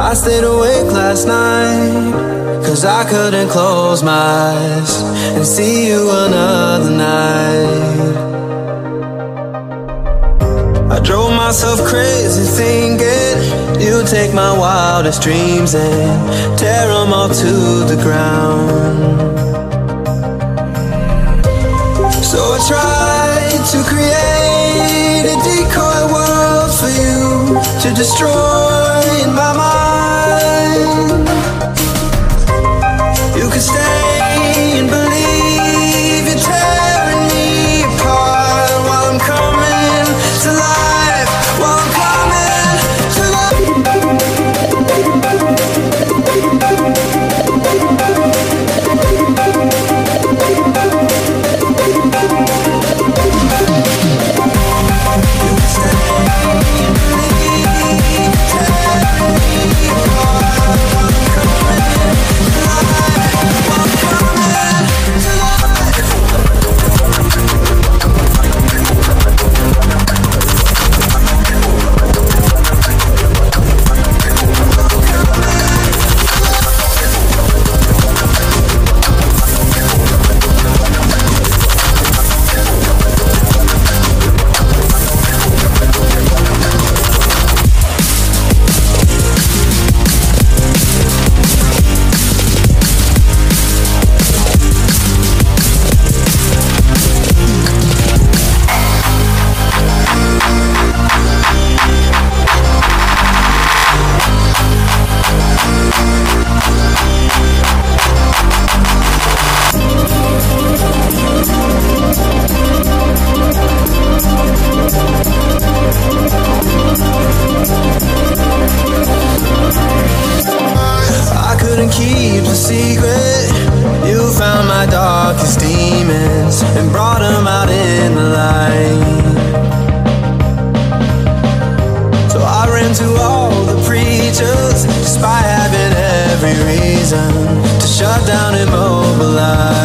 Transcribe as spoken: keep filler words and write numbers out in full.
I stayed awake last night, cause I couldn't close my eyes and see you another night. I drove myself crazy thinking you'd take my wildest dreams and tear them all to the ground. So I tried to create a decoy world for you to destroy in my mind. You could stay and believe you're tearing me apart while I'm coming to life, while I'm coming to life. You could stay and believe you're tearing me apart while I'm coming to life, while I'm coming to life. Keep the secret. You found my darkest demons and brought them out in the light. So I ran to all the preachers despite having every reason to shut down and mobilize.